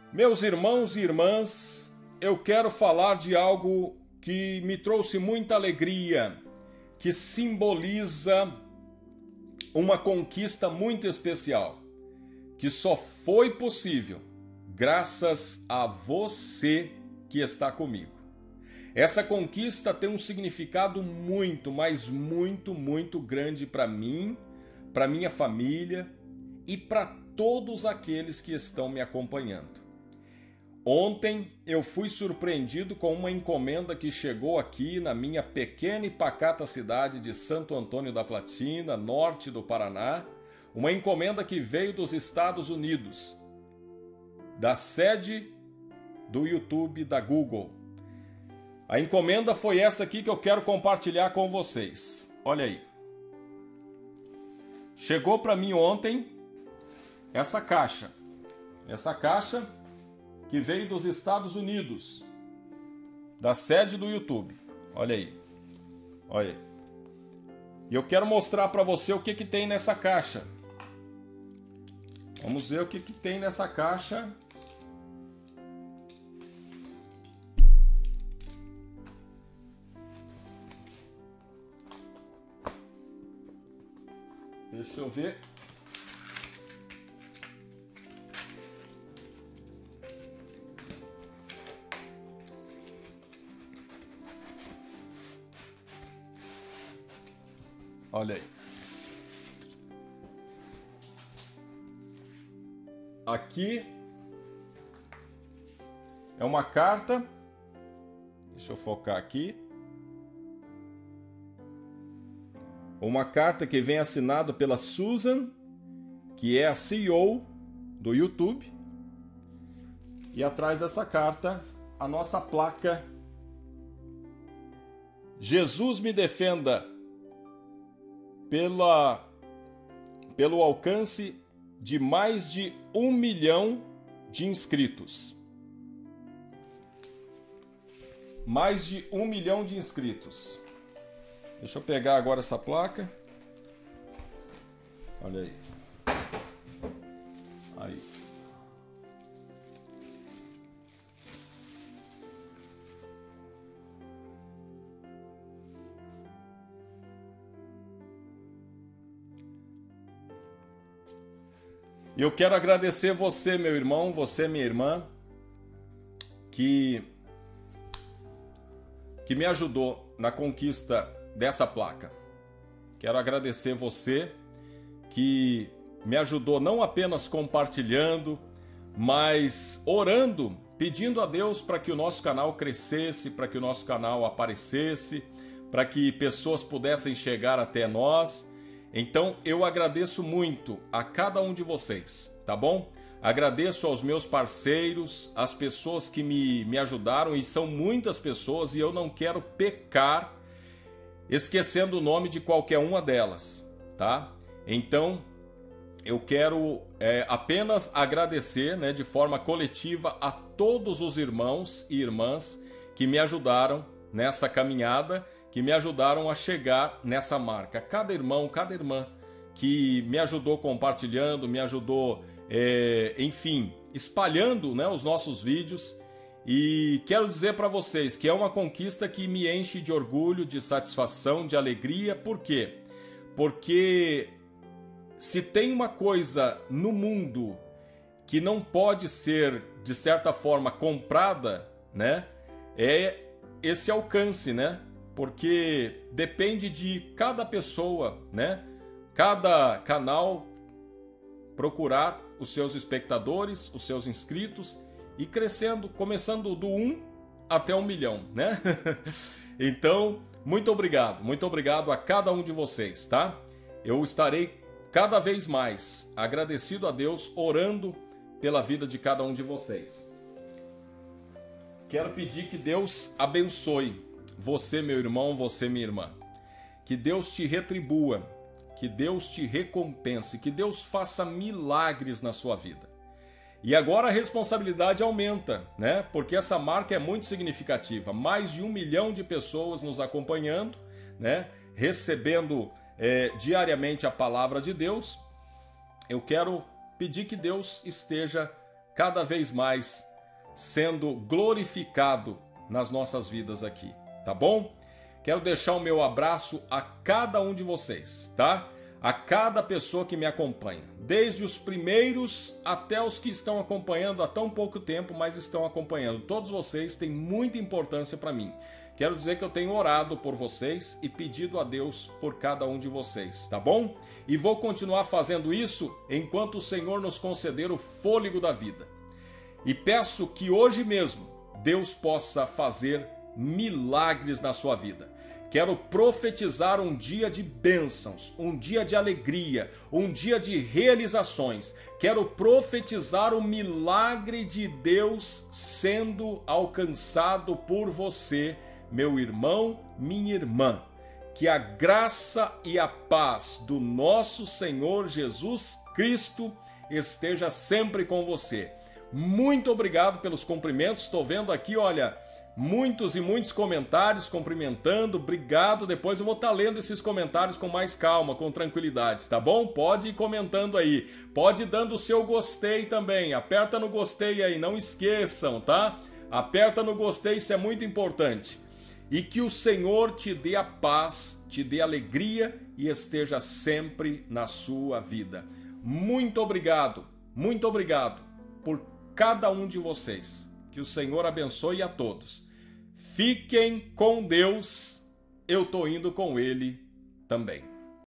Meus irmãos e irmãs, eu quero falar de algo que me trouxe muita alegria, que simboliza uma conquista muito especial, que só foi possível graças a você que está comigo. Essa conquista tem um significado muito, mas muito grande para mim, para minha família e para todos aqueles que estão me acompanhando. Ontem eu fui surpreendido com uma encomenda que chegou aqui na minha pequena e pacata cidade de Santo Antônio da Platina, norte do Paraná, uma encomenda que veio dos Estados Unidos, da sede do YouTube da Google. A encomenda foi essa aqui que eu quero compartilhar com vocês. Olha aí. Chegou para mim ontem essa caixa. Essa caixa que veio dos Estados Unidos, da sede do YouTube. Olha aí. Olha aí. E eu quero mostrar para você o que tem nessa caixa. Vamos ver o que tem nessa caixa. Deixa eu ver. Olha aí. Aqui é uma carta. Deixa eu focar aqui. Uma carta que vem assinada pela Susan, que é a CEO do YouTube. E atrás dessa carta, a nossa placa: Jesus me defenda pelo alcance de mais de 1 milhão de inscritos. Mais de 1 milhão de inscritos. Deixa eu pegar agora essa placa. Olha aí. Aí. E eu quero agradecer você, meu irmão, você, minha irmã, que me ajudou na conquista dessa placa. Quero agradecer você que me ajudou não apenas compartilhando, mas orando, pedindo a Deus para que o nosso canal crescesse, para que o nosso canal aparecesse, para que pessoas pudessem chegar até nós. Então eu agradeço muito a cada um de vocês, tá bom? Agradeço aos meus parceiros, às pessoas que me ajudaram, e são muitas pessoas, e eu não quero pecar esquecendo o nome de qualquer uma delas, tá? Então eu quero apenas agradecer, né, de forma coletiva a todos os irmãos e irmãs que me ajudaram nessa caminhada, que me ajudaram a chegar nessa marca. Cada irmão, cada irmã que me ajudou compartilhando, me ajudou, enfim, espalhando, né, os nossos vídeos. E quero dizer para vocês que é uma conquista que me enche de orgulho, de satisfação, de alegria. Por quê? Porque se tem uma coisa no mundo que não pode ser, de certa forma, comprada, né, é esse alcance, né? Porque depende de cada pessoa, né? Cada canal procurar os seus espectadores, os seus inscritos e crescendo, começando do 1 até 1 milhão, né? Então, muito obrigado a cada um de vocês, tá? Eu estarei cada vez mais agradecido a Deus, orando pela vida de cada um de vocês. Quero pedir que Deus abençoe você, meu irmão, você, minha irmã. Que Deus te retribua, que Deus te recompense, que Deus faça milagres na sua vida. E agora a responsabilidade aumenta, né? Porque essa marca é muito significativa. Mais de 1 milhão de pessoas nos acompanhando, né? Recebendo diariamente a palavra de Deus. Eu quero pedir que Deus esteja cada vez mais sendo glorificado nas nossas vidas aqui, tá bom? Quero deixar o meu abraço a cada um de vocês, tá? A cada pessoa que me acompanha, desde os primeiros até os que estão acompanhando há tão pouco tempo, mas estão acompanhando. Todos vocês têm muita importância para mim. Quero dizer que eu tenho orado por vocês e pedido a Deus por cada um de vocês, tá bom? E vou continuar fazendo isso enquanto o Senhor nos conceder o fôlego da vida. E peço que hoje mesmo Deus possa fazer milagres na sua vida. Quero profetizar um dia de bênçãos, um dia de alegria, um dia de realizações. Quero profetizar o milagre de Deus sendo alcançado por você, meu irmão, minha irmã. Que a graça e a paz do nosso Senhor Jesus Cristo esteja sempre com você. Muito obrigado pelos cumprimentos. Estou vendo aqui, olha, muitos e muitos comentários cumprimentando. Obrigado. Depois eu vou estar lendo esses comentários com mais calma, com tranquilidade, tá bom? Pode ir comentando aí. Pode ir dando o seu gostei também. Aperta no gostei aí, não esqueçam, tá? Aperta no gostei, isso é muito importante. E que o Senhor te dê a paz, te dê alegria e esteja sempre na sua vida. Muito obrigado por cada um de vocês. Que o Senhor abençoe a todos. Fiquem com Deus, eu tô indo com Ele também.